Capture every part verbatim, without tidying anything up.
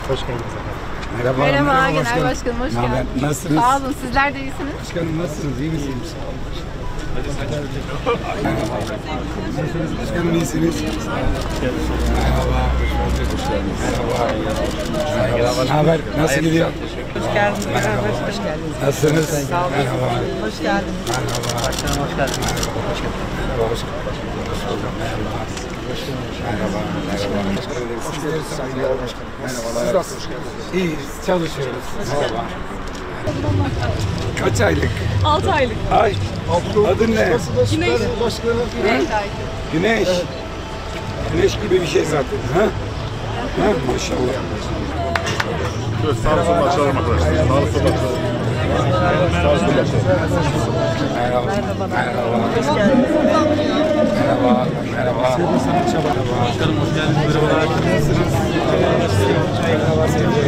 Hoş geldiniz efendim. Merhaba, merhaba, merhaba Genel başkanım. Başkanım, hoş geldiniz. Nasılsınız? Sağ olun, sizler de iyisiniz. Başkanım nasılsınız, iyi misiniz? Başkanım iyisiniz? Merhaba. Merhaba. Ne haber? Nasıl gidiyor? Hoş geldiniz. Merhaba, hoş geldiniz. Nasılsınız? Sağ olun. Merhaba. Hoş geldiniz. Merhaba. Başkanım hoş geldiniz. Hoş geldiniz. Merhaba. Hoş bulduk. Merhaba. Merhaba. Merhaba. Sizleri saygılar başkanım. Merhabalar. Siz nasılsınız? İyiyiz. Çalışıyoruz. Merhaba. Kaç aylık? altı aylık. Ay. Adın ne? Güneş. Güneş Güneş. Güneş gibi bir şey zaten. Ha? Ha? Maşallah. Şöyle sağ sola açalım arkadaşlar. Sağ sola açalım. Sağ sola açalım. Merhaba. Merhaba. Hoş geldiniz. Merhaba. Merhaba. Başkanım hoş geldiniz. Merhabalar. Nasılsınız? Merhaba sevgili.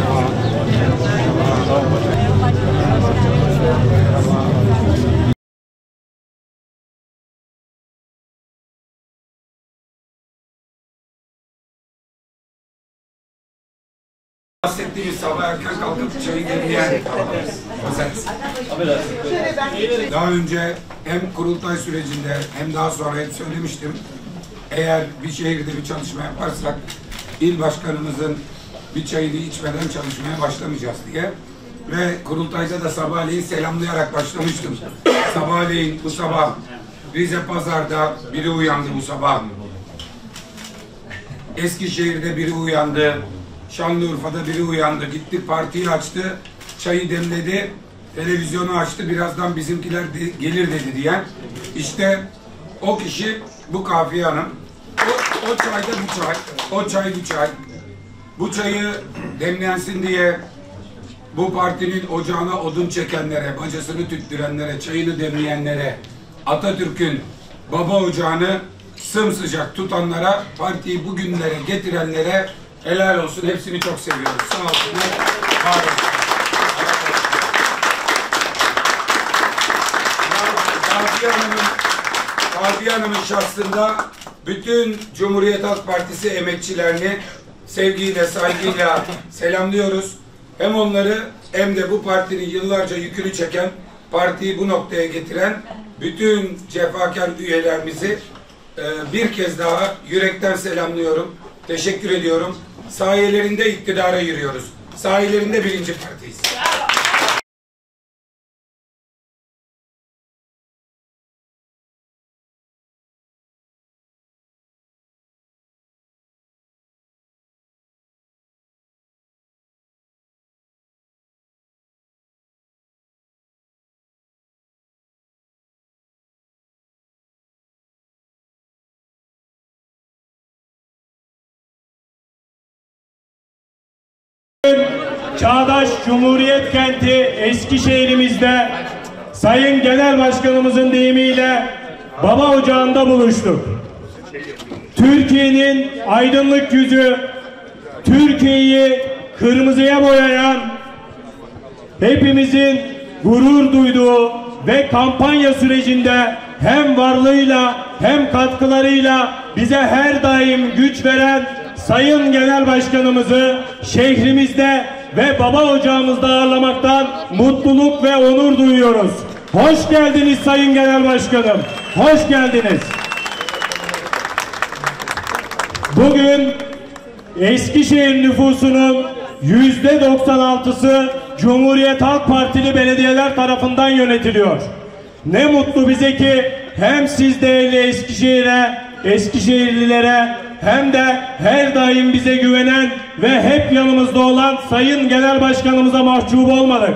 Bahsettiğimiz sabah erken kalkıp çayı demleyen o sensin. Daha önce hem kurultay sürecinde hem daha sonra hep söylemiştim. Eğer bir şehirde bir çalışma yaparsak il başkanımızın bir çayını içmeden çalışmaya başlamayacağız diye. Ve kurultayda da sabahleyin selamlayarak başlamıştım. Sabahleyin bu sabah Rize Pazar'da biri uyandı bu sabah. Eskişehir'de biri uyandı. Şanlıurfa'da biri uyandı. Gitti partiyi açtı. Çayı demledi. Televizyonu açtı. Birazdan bizimkiler de gelir dedi diyen. İşte o kişi bu Kafiye Hanım. O, o çay da bu çay. O çay bu çay. Bu çayı demlensin diye bu partinin ocağına odun çekenlere, bacasını tüttürenlere, çayını demleyenlere, Atatürk'ün baba ocağını sımsıcak tutanlara, partiyi bugünlere getirenlere helal olsun. Hepsini çok seviyoruz. Sağ olsunlar. Var olsun. Kafiye Hanım'ın Kafiye Hanım'ın şahsında bütün Cumhuriyet Halk Partisi emekçilerini sevgiyle, saygıyla selamlıyoruz. Hem onları hem de bu partinin yıllarca yükünü çeken, partiyi bu noktaya getiren bütün cefakar üyelerimizi bir kez daha yürekten selamlıyorum. Teşekkür ediyorum. Sayelerinde iktidara yürüyoruz. Sayelerinde birinci partiyiz. Çağdaş Cumhuriyet kenti Eskişehir'imizde Sayın Genel Başkanımızın deyimiyle baba ocağında buluştuk. Türkiye'nin aydınlık yüzü, Türkiye'yi kırmızıya boyayan, hepimizin gurur duyduğu ve kampanya sürecinde hem varlığıyla hem katkılarıyla bize her daim güç veren Sayın Genel Başkanımızı şehrimizde ve baba ocağımızda ağırlamaktan mutluluk ve onur duyuyoruz. Hoş geldiniz Sayın Genel Başkanım. Hoş geldiniz. Bugün Eskişehir nüfusunun yüzde doksan altısı Cumhuriyet Halk Partili belediyeler tarafından yönetiliyor. Ne mutlu bize ki hem siz değerli Eskişehir'e, Eskişehirlilere hem de her daim bize güvenen ve hep yanımızda olan Sayın Genel Başkanımıza mahcup olmadık.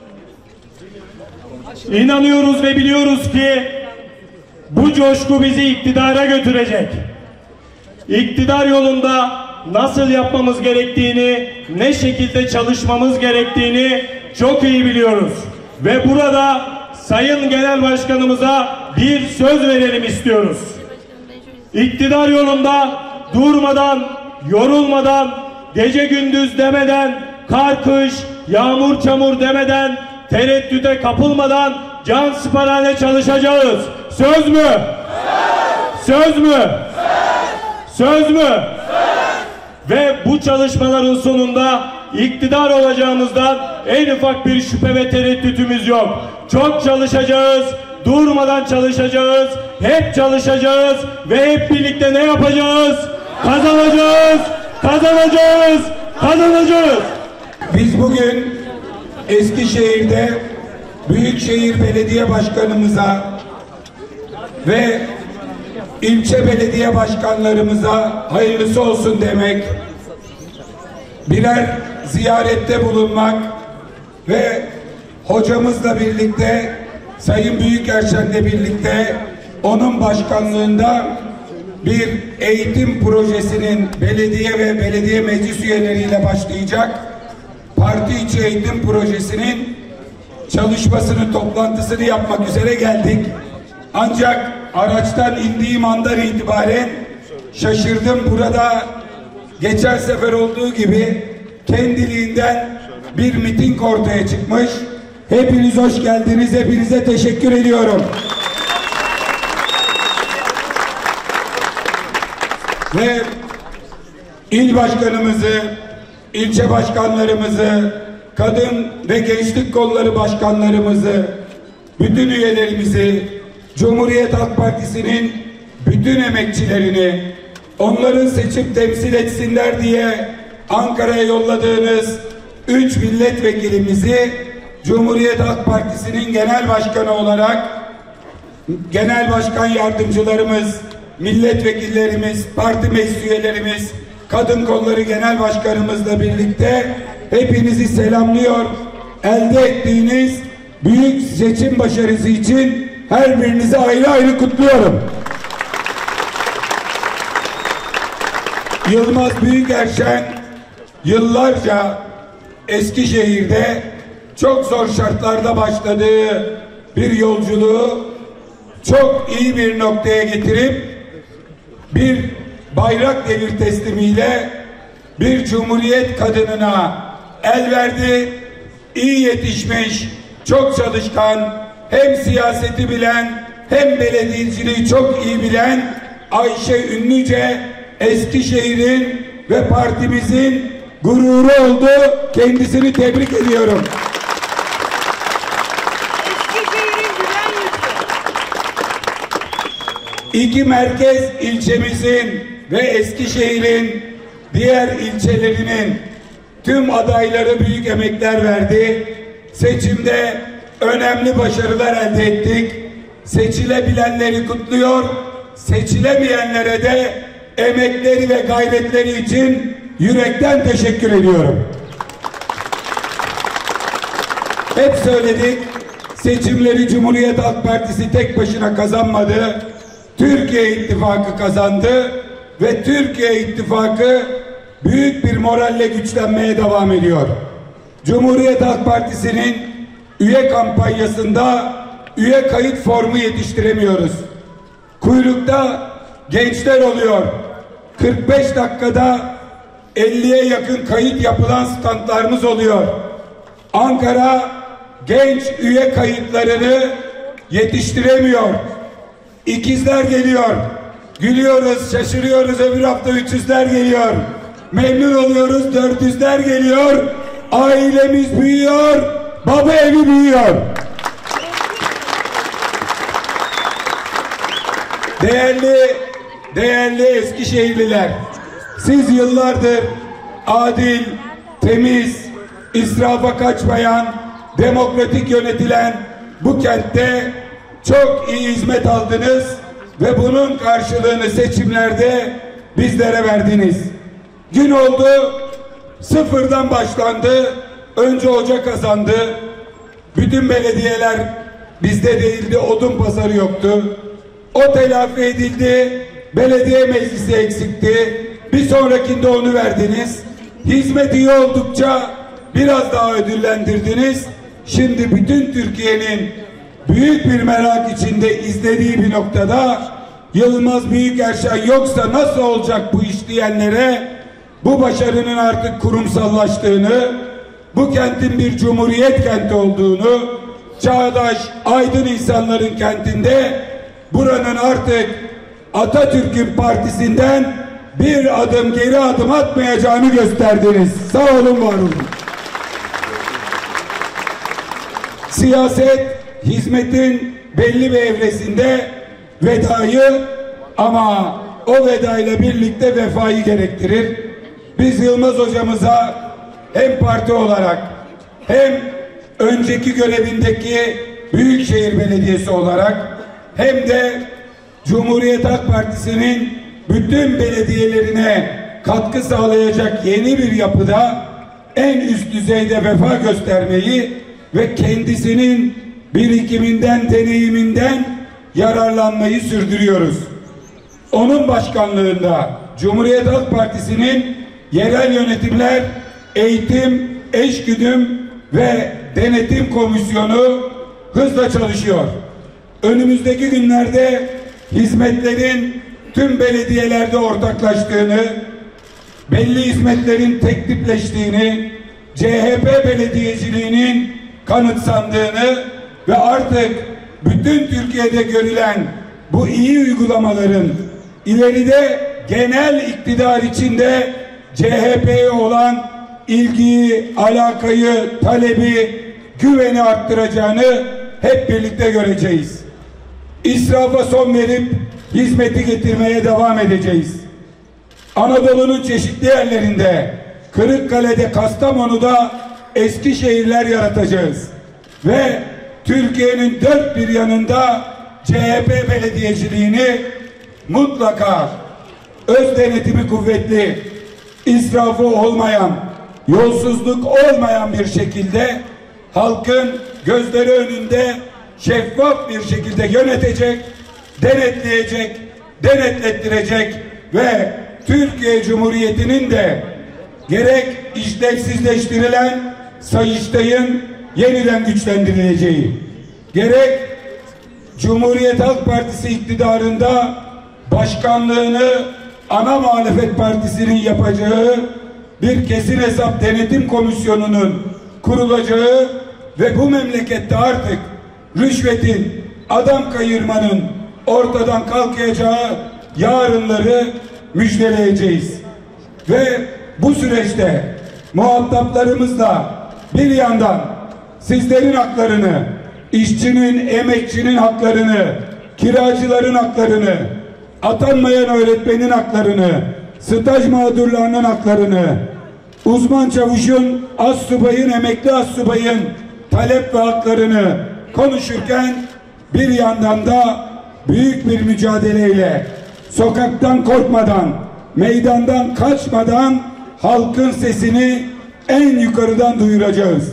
İnanıyoruz ve biliyoruz ki bu coşku bizi iktidara götürecek. İktidar yolunda nasıl yapmamız gerektiğini, ne şekilde çalışmamız gerektiğini çok iyi biliyoruz. Ve burada Sayın Genel Başkanımıza bir söz verelim istiyoruz. İktidar yolunda durmadan, yorulmadan, gece gündüz demeden, kar kış, yağmur çamur demeden, tereddüte kapılmadan can siparhane çalışacağız. Söz mü? Söz, Söz mü? Söz, Söz mü? Söz. ve bu çalışmaların sonunda iktidar olacağımızdan en ufak bir şüphe ve tereddütümüz yok. Çok çalışacağız, durmadan çalışacağız, hep çalışacağız ve hep birlikte ne yapacağız? Kazanacağız, kazanacağız, kazanacağız. Biz bugün Eskişehir'de Büyükşehir Belediye Başkanımıza ve ilçe belediye başkanlarımıza hayırlısı olsun demek, birer ziyarette bulunmak ve hocamızla birlikte, Sayın Büyükerşen'le birlikte onun başkanlığında bir eğitim projesinin belediye ve belediye meclis üyeleriyle başlayacak parti içi eğitim projesinin çalışmasını, toplantısını yapmak üzere geldik. Ancak araçtan indiğim andan itibaren şaşırdım. Burada geçen sefer olduğu gibi kendiliğinden bir miting ortaya çıkmış. Hepiniz hoş geldiniz. Hepinize teşekkür ediyorum. Ve il başkanımızı, ilçe başkanlarımızı, kadın ve gençlik kolları başkanlarımızı, bütün üyelerimizi, Cumhuriyet Halk Partisi'nin bütün emekçilerini, onların seçip temsil etsinler diye Ankara'ya yolladığınız üç milletvekilimizi Cumhuriyet Halk Partisi'nin genel başkanı olarak genel başkan yardımcılarımız, milletvekillerimiz, parti meclis üyelerimiz, kadın kolları genel başkanımızla birlikte hepinizi selamlıyor. Elde ettiğiniz büyük seçim başarısı için her birinizi ayrı ayrı kutluyorum. Yılmaz Büyükerşen yıllarca Eskişehir'de çok zor şartlarda başladığı bir yolculuğu çok iyi bir noktaya getirip bir bayrak devir teslimiyle bir cumhuriyet kadınına el verdi. İyi yetişmiş, çok çalışkan, hem siyaseti bilen hem belediyeciliği çok iyi bilen Ayşe Ünlüce Eskişehir'in ve partimizin gururu oldu. Kendisini tebrik ediyorum. Eskişehir'in gülen yüzü. İki merkez ilçemizin ve Eskişehir'in diğer ilçelerinin tüm adayları büyük emekler verdi. Seçimde önemli başarılar elde ettik. Seçilebilenleri kutluyor, seçilemeyenlere de emekleri ve gayretleri için yürekten teşekkür ediyorum. Hep söyledik, seçimleri Cumhuriyet Halk Partisi tek başına kazanmadı. Türkiye İttifakı kazandı ve Türkiye İttifakı büyük bir moralle güçlenmeye devam ediyor. Cumhuriyet Halk Partisi'nin üye kampanyasında üye kayıt formu yetiştiremiyoruz. Kuyrukta gençler oluyor. kırk beş dakikada elliye yakın kayıt yapılan standlarımız oluyor. Ankara genç üye kayıtlarını yetiştiremiyor. İkizler geliyor. Gülüyoruz, şaşırıyoruz. Öbür hafta üç yüzler geliyor. Memnun oluyoruz. dört yüzler geliyor. Ailemiz büyüyor. Baba evi büyüyor. Değerli, değerli Eskişehirliler, siz yıllardır adil, temiz, israfa kaçmayan, demokratik yönetilen bu kentte çok iyi hizmet aldınız ve bunun karşılığını seçimlerde bizlere verdiniz. Gün oldu, sıfırdan başlandı, önce hoca kazandı, bütün belediyeler bizde değildi, odun pazarı yoktu. O telafi edildi, belediye meclisi eksikti, bir sonrakinde onu verdiniz. Hizmet iyi oldukça biraz daha ödüllendirdiniz. Şimdi bütün Türkiye'nin büyük bir merak içinde izlediği bir noktada Yılmaz Büyükerşen yoksa nasıl olacak bu iş diyenlere bu başarının artık kurumsallaştığını, bu kentin bir cumhuriyet kenti olduğunu, çağdaş, aydın insanların kentinde buranın artık Atatürk'ün partisinden bir adım geri adım atmayacağını gösterdiniz. Sağ olun, var olun. Siyaset, hizmetin belli bir evresinde vedayı, ama o vedayla birlikte vefayı gerektirir. Biz Yılmaz hocamıza hem parti olarak hem önceki görevindeki Büyükşehir Belediyesi olarak hem de Cumhuriyet Halk Partisi'nin bütün belediyelerine katkı sağlayacak yeni bir yapıda en üst düzeyde vefa göstermeyi ve kendisinin birikiminden, deneyiminden yararlanmayı sürdürüyoruz. Onun başkanlığında Cumhuriyet Halk Partisi'nin yerel yönetimler, eğitim, eşgüdüm ve denetim komisyonu hızla çalışıyor. Önümüzdeki günlerde hizmetlerin tüm belediyelerde ortaklaştığını, belli hizmetlerin tek tipleştiğini, C H P belediyeciliğinin kanıtsandığını ve artık bütün Türkiye'de görülen bu iyi uygulamaların ileride genel iktidar içinde C H P'ye olan ilgiyi, alakayı, talebi, güveni arttıracağını hep birlikte göreceğiz. İsrafa son verip hizmeti getirmeye devam edeceğiz. Anadolu'nun çeşitli yerlerinde, Kırıkkale'de, Kastamonu'da eski şehirler yaratacağız. Ve Türkiye'nin dört bir yanında C H P belediyeciliğini mutlaka öz denetimi kuvvetli, israfı olmayan, yolsuzluk olmayan bir şekilde halkın gözleri önünde şeffaf bir şekilde yönetecek, denetleyecek, denetlettirecek ve Türkiye Cumhuriyeti'nin de gerek işlevsizleştirilen Sayıştay'ın yeniden güçlendirileceği, gerek Cumhuriyet Halk Partisi iktidarında başkanlığını ana muhalefet partisinin yapacağı bir kesin hesap denetim komisyonunun kurulacağı ve bu memlekette artık rüşvetin, adam kayırmanın ortadan kalkacağı yarınları müjdeleyeceğiz. Ve bu süreçte muhataplarımızla bir yandan sizlerin haklarını, işçinin, emekçinin haklarını, kiracıların haklarını, atanmayan öğretmenin haklarını, staj mağdurlarının haklarını, uzman çavuşun, astsubayın, emekli astsubayın talep ve haklarını konuşurken bir yandan da büyük bir mücadeleyle sokaktan korkmadan, meydandan kaçmadan halkın sesini en yukarıdan duyuracağız.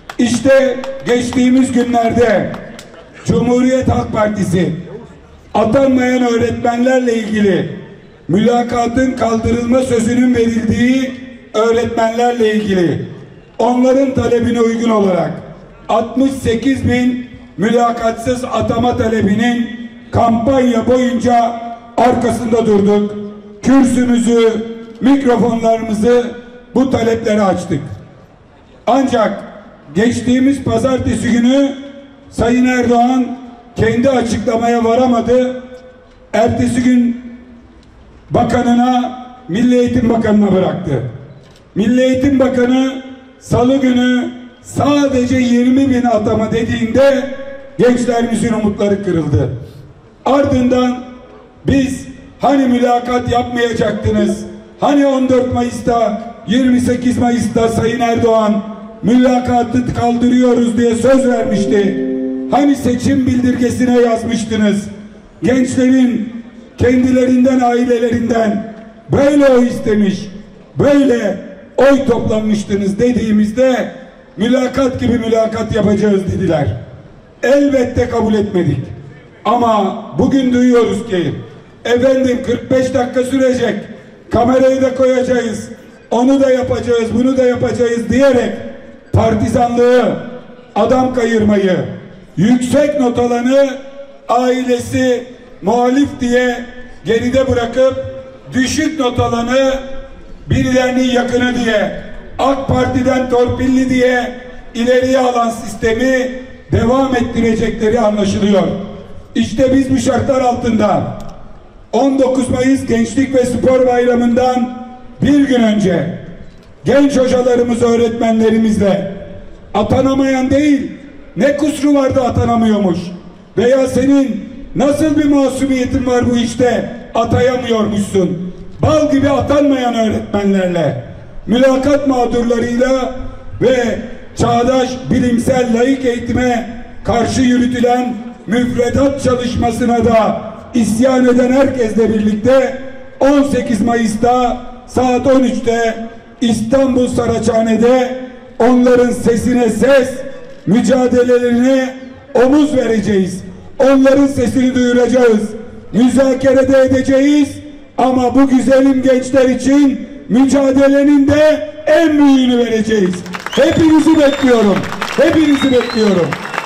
İşte geçtiğimiz günlerde Cumhuriyet Halk Partisi atanmayan öğretmenlerle ilgili mülakatın kaldırılma sözünün verildiği öğretmenlerle ilgili onların talebine uygun olarak altmış sekiz bin mülakatsız atama talebinin kampanya boyunca arkasında durduk. Kürsümüzü, mikrofonlarımızı bu taleplere açtık. Ancak geçtiğimiz pazartesi günü Sayın Erdoğan kendi açıklamaya varamadı. Ertesi gün bakanına, Milli Eğitim Bakanı'na bıraktı. Milli Eğitim Bakanı salı günü sadece yirmi bin atama dediğinde gençlerimizin umutları kırıldı. Ardından biz hani mülakat yapmayacaktınız, hani on dört Mayıs'ta, yirmi sekiz Mayıs'ta Sayın Erdoğan mülakatı kaldırıyoruz diye söz vermişti. Hani seçim bildirgesine yazmıştınız. Gençlerin kendilerinden, ailelerinden böyle oy istemiş, böyle oy toplanmıştınız dediğimizde mülakat gibi mülakat yapacağız dediler. Elbette kabul etmedik. Ama bugün duyuyoruz ki efendim kırk beş dakika sürecek, kamerayı da koyacağız, onu da yapacağız, bunu da yapacağız diyerek partizanlığı, adam kayırmayı, yüksek not alanı ailesi muhalif diye geride bırakıp düşük not alanı birilerinin yakını diye, AK Parti'den torpilli diye ileriye alan sistemi devam ettirecekleri anlaşılıyor. İşte biz bu şartlar altında on dokuz Mayıs Gençlik ve Spor Bayramı'ndan bir gün önce genç hocalarımız, öğretmenlerimizle atanamayan değil, ne kusuru vardı atanamıyormuş veya senin nasıl bir masumiyetin var bu işte atayamıyormuşsun, bal gibi atanmayan öğretmenlerle, mülakat mağdurlarıyla ve çağdaş bilimsel laik eğitime karşı yürütülen müfredat çalışmasına da isyan eden herkesle birlikte on sekiz Mayıs'ta saat on üçte İstanbul Saraçhane'de onların sesine ses, mücadelelerine omuz vereceğiz. Onların sesini duyuracağız. Müzakerede edeceğiz. Ama bu güzelim gençler için mücadelenin de en büyüğünü vereceğiz. Hepinizi bekliyorum. Hepinizi bekliyorum.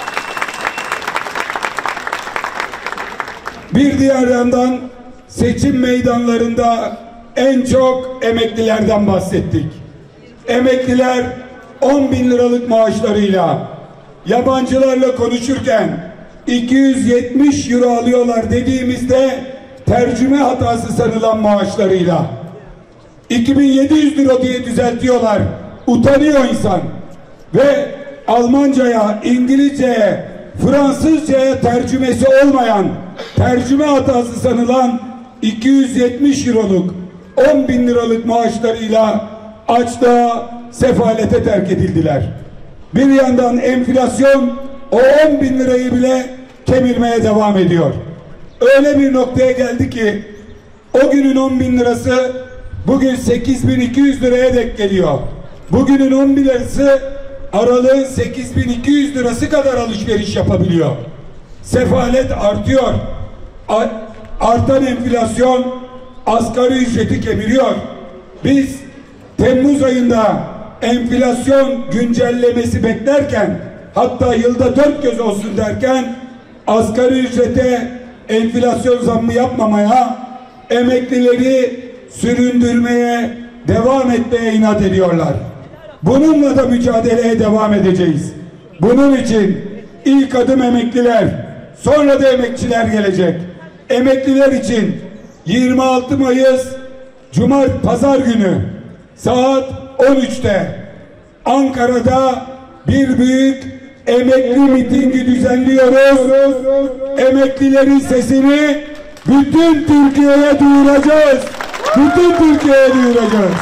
Bir diğer yandan seçim meydanlarında en çok emeklilerden bahsettik. Emekliler on bin liralık maaşlarıyla yabancılarla konuşurken iki yüz yetmiş euro alıyorlar dediğimizde tercüme hatası sanılan maaşlarıyla iki bin yedi yüz lira diye düzeltiyorlar. Utanıyor insan. Ve Almanca'ya, İngilizce'ye, Fransızca'ya tercümesi olmayan, tercüme hatası sanılan iki yüz yetmiş euroluk on bin liralık maaşlarıyla açlığa, sefalete terk edildiler. Bir yandan enflasyon o on bin lirayı bile kemirmeye devam ediyor. Öyle bir noktaya geldi ki o günün on bin lirası bugün sekiz bin iki yüz liraya denk geliyor. Bugünün on bin lirası aralığın sekiz bin iki yüz lirası kadar alışveriş yapabiliyor. Sefalet artıyor. Artan enflasyon asgari ücreti kemiriyor. Biz Temmuz ayında enflasyon güncellemesi beklerken, hatta yılda dört göz olsun derken asgari ücrete enflasyon zammı yapmamaya, emeklileri süründürmeye, devam etmeye inat ediyorlar. Bununla da mücadeleye devam edeceğiz. Bunun için ilk adım emekliler, sonra da emekçiler gelecek. Emekliler için yirmi altı Mayıs Cumart Pazar günü saat on üçte Ankara'da bir büyük emekli mitingi düzenliyoruz. Emeklilerin sesini bütün Türkiye'ye duyuracağız. Bütün Türkiye'ye duyuracağız.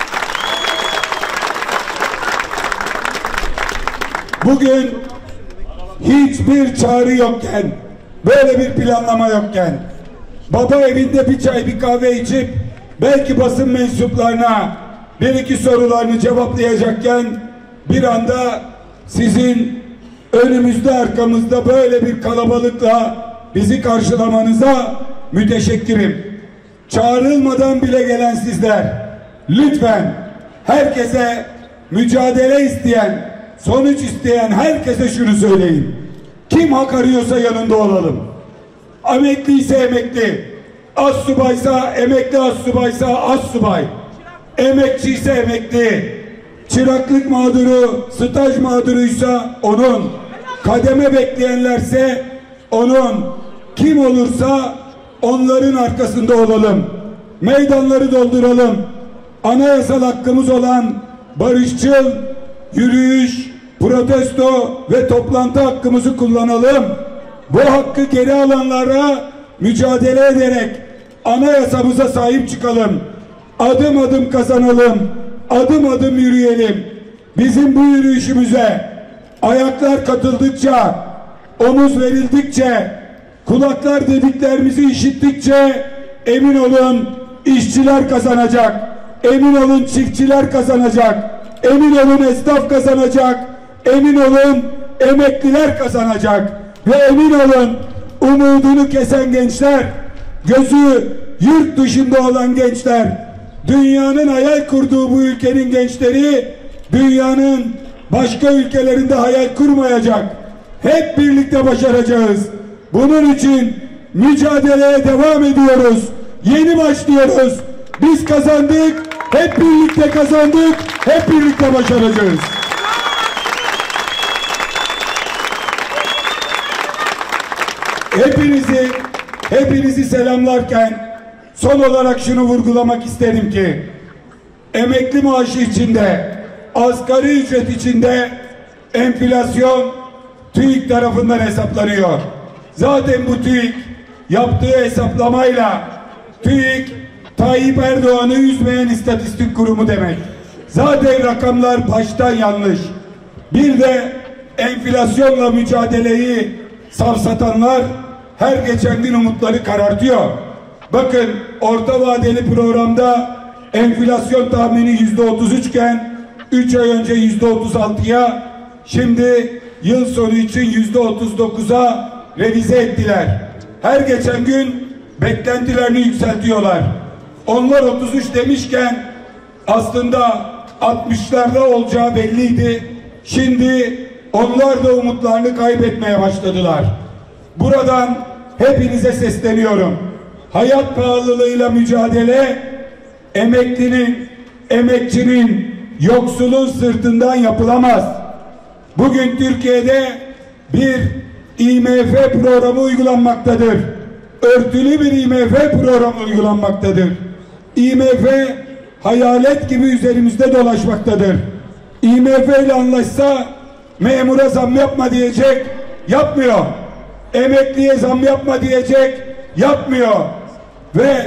Bugün hiçbir çağrı yokken, böyle bir planlama yokken, baba evinde bir çay bir kahve içip belki basın mensuplarına bir iki sorularını cevaplayacakken bir anda sizin önümüzde arkamızda böyle bir kalabalıkla bizi karşılamanıza müteşekkirim. Çağrılmadan bile gelen sizler lütfen herkese, mücadele isteyen, sonuç isteyen herkese şunu söyleyin. Kim hak arıyorsa yanında olalım. Emekliyse emekli, astsubaysa emekli, astsubaysa astsubay, emekçiyse emekli, çıraklık mağduru, staj mağduruysa onun, kademe bekleyenlerse onun, kim olursa onların arkasında olalım. Meydanları dolduralım. Anayasal hakkımız olan barışçıl yürüyüş, protesto ve toplantı hakkımızı kullanalım. Bu hakkı geri alanlara mücadele ederek anayasamıza sahip çıkalım. Adım adım kazanalım. Adım adım yürüyelim. Bizim bu yürüyüşümüze ayaklar katıldıkça, omuz verildikçe, kulaklar dediklerimizi işittikçe emin olun işçiler kazanacak. Emin olun çiftçiler kazanacak. Emin olun esnaf kazanacak. Emin olun emekliler kazanacak. Ve emin olun umudunu kesen gençler, gözü yurt dışında olan gençler, dünyanın hayal kurduğu bu ülkenin gençleri dünyanın başka ülkelerinde hayal kurmayacak. Hep birlikte başaracağız. Bunun için mücadeleye devam ediyoruz. Yeni başlıyoruz. Biz kazandık. Hep birlikte kazandık. Hep birlikte başaracağız. Hepinizi hepinizi selamlarken son olarak şunu vurgulamak isterim ki emekli maaşı içinde, asgari ücret içinde enflasyon TÜİK tarafından hesaplanıyor. Zaten bu TÜİK yaptığı hesaplamayla TÜİK Tayyip Erdoğan'ı üzmeyen istatistik kurumu demek. Zaten rakamlar baştan yanlış. Bir de enflasyonla mücadeleyi savsatanlar her geçen gün umutları karartıyor. Bakın orta vadeli programda enflasyon tahmini yüzde otuz üç iken üç ay önce yüzde otuz altıya, şimdi yıl sonu için yüzde otuz dokuza revize ettiler. Her geçen gün beklentilerini yükseltiyorlar. Onlar otuz üç demişken aslında altmışlarda olacağı belliydi. Şimdi onlar da umutlarını kaybetmeye başladılar. Buradan hepinize sesleniyorum. Hayat pahalılığıyla mücadele emeklinin, emekçinin, yoksulun sırtından yapılamaz. Bugün Türkiye'de bir İ M F programı uygulanmaktadır. Örtülü bir İ M F programı uygulanmaktadır. İ M F hayalet gibi üzerimizde dolaşmaktadır. İ M F ile anlaşsa memura zam yapma diyecek, yapmıyor. Emekliye zam yapma diyecek, yapmıyor. Ve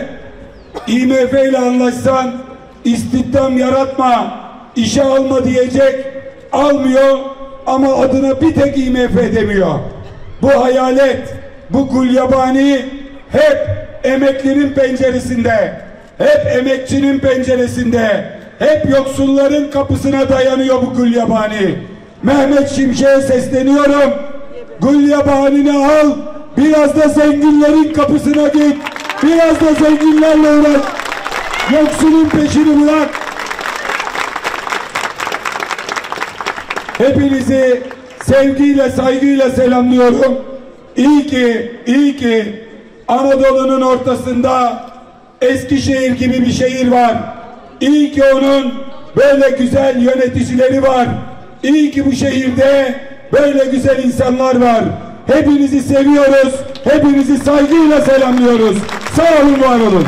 İ M F ile anlaşsan istihdam yaratma, işe alma diyecek, almıyor ama adına bir tek İ M F demiyor. Bu hayalet, bu gulyabani hep emeklinin penceresinde, hep emekçinin penceresinde, hep yoksulların kapısına dayanıyor bu gulyabani. Mehmet Şimşek'e sesleniyorum. Gulyabanini al, biraz da zenginlerin kapısına git, biraz da zenginlerle uğraş, yoksulun peşini bırak. Hepinizi sevgiyle, saygıyla selamlıyorum. İyi ki, iyi ki Anadolu'nun ortasında Eskişehir gibi bir şehir var. İyi ki onun böyle güzel yöneticileri var. İyi ki bu şehirde böyle güzel insanlar var. Hepinizi seviyoruz, hepinizi saygıyla selamlıyoruz. Sağ olun, var olun.